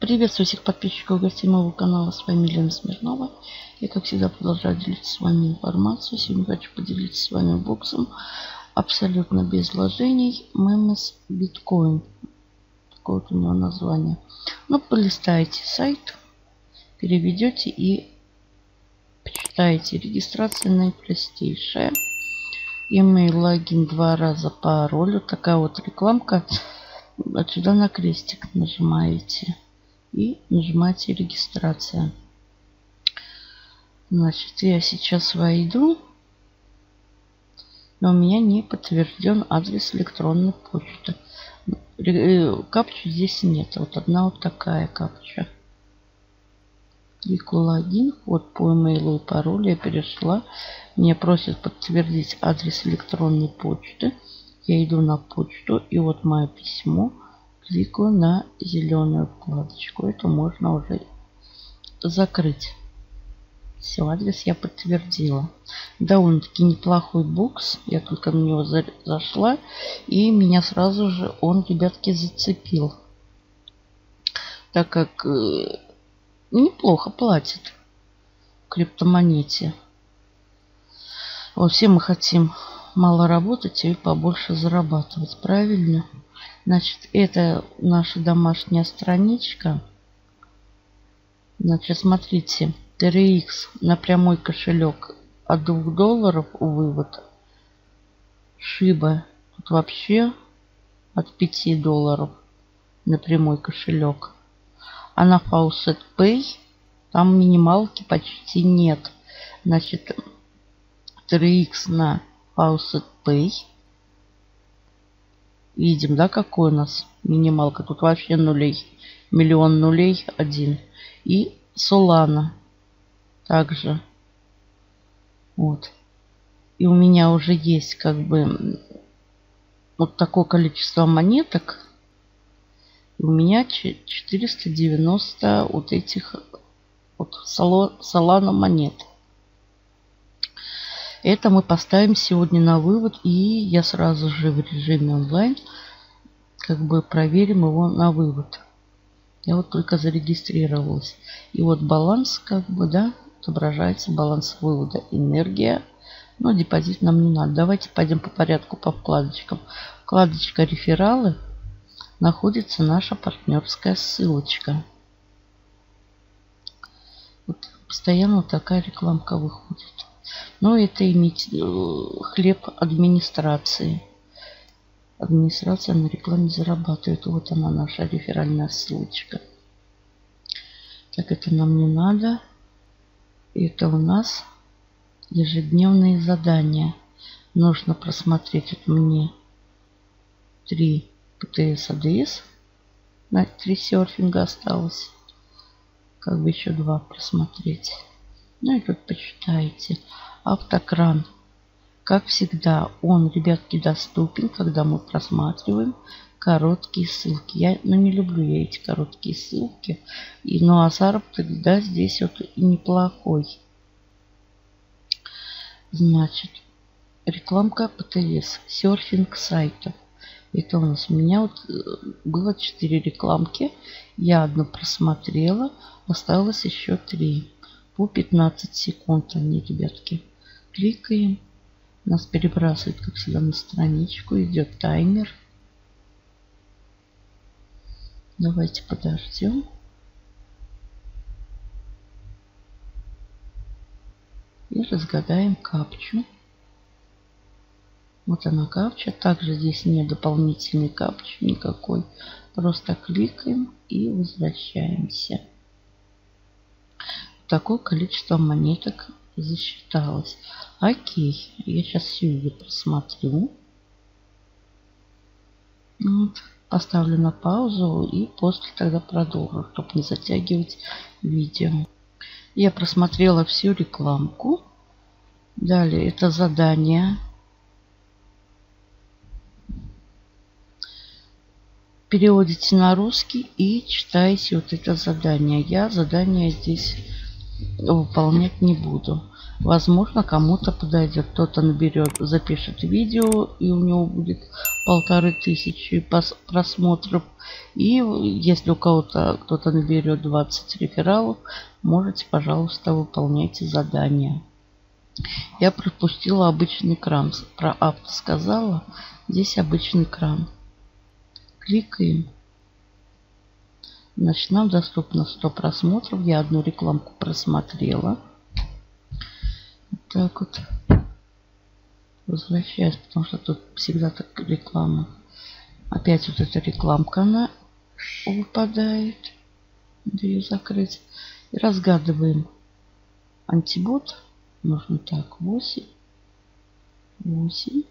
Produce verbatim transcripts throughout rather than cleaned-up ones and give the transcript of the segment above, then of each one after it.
Приветствую всех подписчиков и гостей моего канала. С вами Елена Смирнова. Я, как всегда, продолжаю делиться с вами информацией. Сегодня хочу поделиться с вами боксом абсолютно без вложений Memes Bitcoin. Такое вот у него название. Ну, полистайте сайт, переведете и почитаете. Регистрация наипростейшая. Email, логин, два раза пароль. Вот такая вот рекламка. Отсюда на крестик нажимаете. И нажимаете регистрация. Значит, я сейчас войду. Но у меня не подтвержден адрес электронной почты. Капчи здесь нет. Вот одна вот такая капча. Кликаю логин. Вот по имейлу и паролю я перешла. Меня просят подтвердить адрес электронной почты. Я иду на почту. И вот мое письмо. Кликаю на зеленую вкладочку. Это можно уже закрыть. Все, адрес я подтвердила. Довольно-таки неплохой бокс. Я только на него за зашла. И меня сразу же он, ребятки, зацепил. Так как э, неплохо платит в криптомонете. Вот все мы хотим мало работать и побольше зарабатывать. Правильно? Значит, это наша домашняя страничка. Значит, смотрите. тэ эр икс на прямой кошелек от двух долларов вывод. Шиба тут вообще от пяти долларов на прямой кошелек. А на Faucet Pay там минималки почти нет. Значит, тэ эр икс на Faucet Pay. Видим, да, какой у нас минималка. Тут вообще нулей. Миллион нулей один. И Solana. Также. Вот. И у меня уже есть как бы вот такое количество монеток. И у меня четыреста девяносто вот этих вот Solana монет. Это мы поставим сегодня на вывод. И я сразу же в режиме онлайн как бы проверим его на вывод. Я вот только зарегистрировалась. И вот баланс как бы, да, отображается. Баланс вывода. Энергия. Но депозит нам не надо. Давайте пойдем по порядку по вкладочкам. Вкладочка рефералы. Находится наша партнерская ссылочка. Вот постоянно вот такая рекламка выходит. Но это иметь хлеб администрации. Администрация на рекламе зарабатывает. Вот она, наша реферальная ссылочка. Так, это нам не надо. Это у нас ежедневные задания. Нужно просмотреть вот мне три пэ тэ эс а дэ эс. На три серфинга осталось. Как бы еще два просмотреть. Ну и тут почитайте. Автокран. Как всегда, он, ребятки, доступен, когда мы просматриваем короткие ссылки. Я, ну, не люблю я эти короткие ссылки. И, ну, а заработок, да, здесь вот и неплохой. Значит, рекламка пэ тэ эс. Серфинг сайтов. Это у нас у меня вот было четыре рекламки. Я одну просмотрела. Осталось еще три. По пятнадцать секунд они, ребятки. Кликаем. Нас перебрасывает, как всегда, на страничку. Идет таймер. Давайте подождем. И разгадаем капчу. Вот она капча. Также здесь нет дополнительной капчи никакой. Просто кликаем и возвращаемся. Такое количество монеток засчиталось. Окей. Я сейчас все ее просмотрю. Вот. Поставлю на паузу и после тогда продолжу, чтобы не затягивать видео. Я просмотрела всю рекламку. Далее это задание. Переводите на русский и читаете вот это задание. Я задание здесь выполнять не буду. Возможно, кому-то подойдет, кто-то наберет, запишет видео, и у него будет полторы тысячи просмотров. И если у кого-то кто-то наберет двадцать рефералов, можете, пожалуйста, выполняйте задания. Я пропустила обычный кран. Про авто сказала. Здесь обычный кран. Кликаем. Значит, нам доступно сто просмотров. Я одну рекламку просмотрела. Вот так вот. Возвращаюсь, потому что тут всегда так реклама. Опять вот эта рекламка, она выпадает. Надо ее закрыть. И разгадываем. Антибот. Нужно так. восемь. восемь.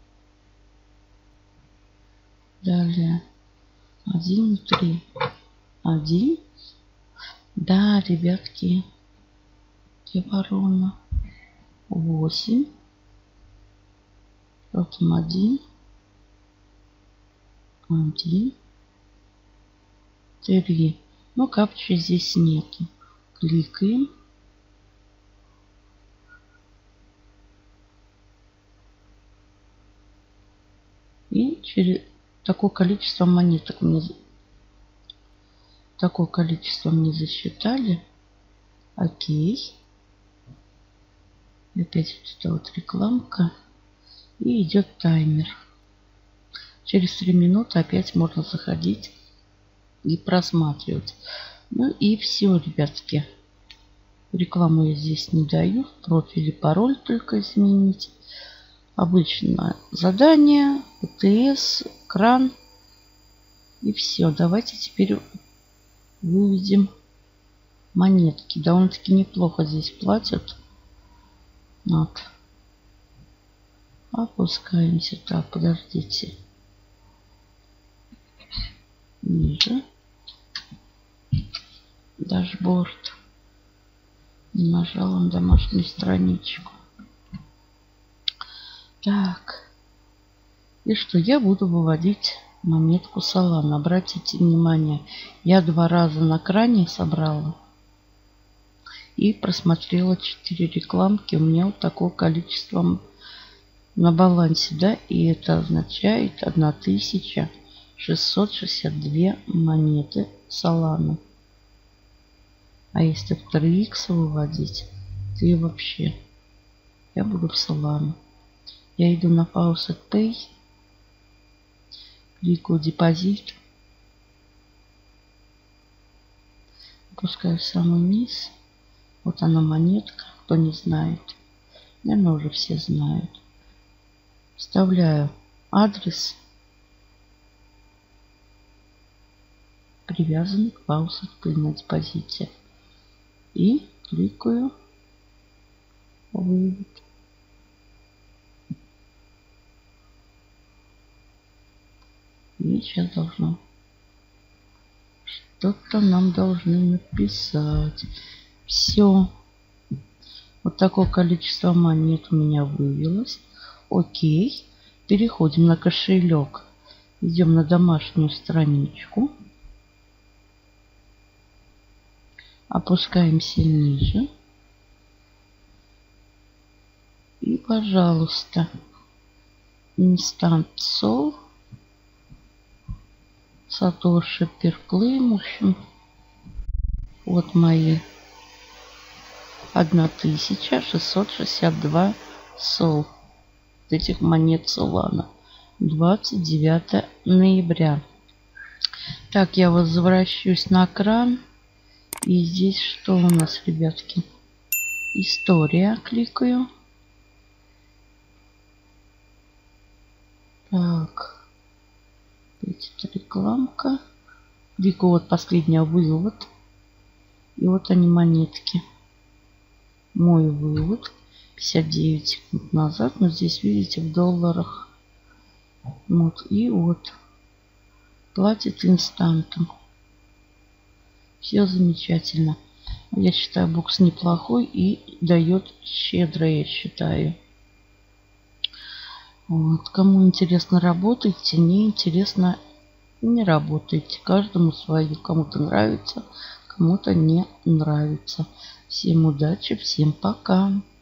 Далее. один и три. один. Да, ребятки. Где ворона? восемь. Потом один. один. три. Но капчи здесь нету. Кликаем. И через такое количество монеток мне такое количество мне засчитали. Окей. Опять вот эта вот рекламка. И идет таймер. Через три минуты опять можно заходить и просматривать. Ну и все, ребятки. Рекламу я здесь не даю. Профиль и пароль только изменить. Обычное задание, ПТС, кран. И все. Давайте теперь выведем монетки. Довольно-таки неплохо здесь платят. Вот. Опускаемся. Так, подождите. Ниже. Дашборд. Нажала на домашнюю страничку. Так. И что? Я буду выводить монетку Solana. Обратите внимание, я два раза на кране собрала. И просмотрела четыре рекламки. У меня вот такое количество на балансе. Да? И это означает тысяча шестьсот шестьдесят две монеты Solana. А если в три икс выводить, то и вообще я буду в Solana. Я иду на Faucet Pay. Кликаю депозит. Опускаю в самый низ. Вот она монетка. Кто не знает. Наверное, уже все знают. Вставляю адрес, привязанный к Faucet Pay на депозите. И кликаю вывод. И сейчас должно что-то нам должны написать. Все. Вот такое количество монет у меня вывелось. Окей. Переходим на кошелек. Идем на домашнюю страничку. Опускаемся ниже. И, пожалуйста, Instant Sol, Satoshi Perclaim, в общем, вот мои тысяча шестьсот шестьдесят два сол этих монет Solana. двадцать девятое ноября. Так, я возвращусь на экран. И здесь что у нас, ребятки? История. Кликаю. Так. Это рекламка. Кликаю вот последний вывод. И вот они монетки. Мой вывод. пятьдесят девять секунд назад. Но здесь, видите, в долларах. Вот. И вот. Платит инстантом. Все замечательно. Я считаю, бокс неплохой и дает щедро, я считаю. Вот. Кому интересно, работайте. Не интересно, не работайте. Каждому свое. Кому-то нравится, кому-то не нравится. Всем удачи, всем пока.